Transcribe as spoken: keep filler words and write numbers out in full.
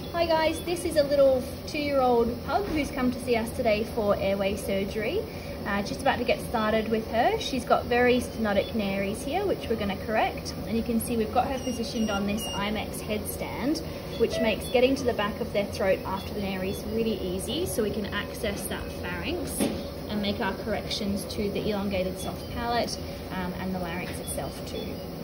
Hi guys, this is a little two-year-old pug who's come to see us today for airway surgery. Uh, just about to get started with her. She's got very stenotic nares here, which we're going to correct. And you can see we've got her positioned on this IMAX headstand, which makes getting to the back of their throat after the nares really easy, so we can access that pharynx and make our corrections to the elongated soft palate um, and the larynx itself too.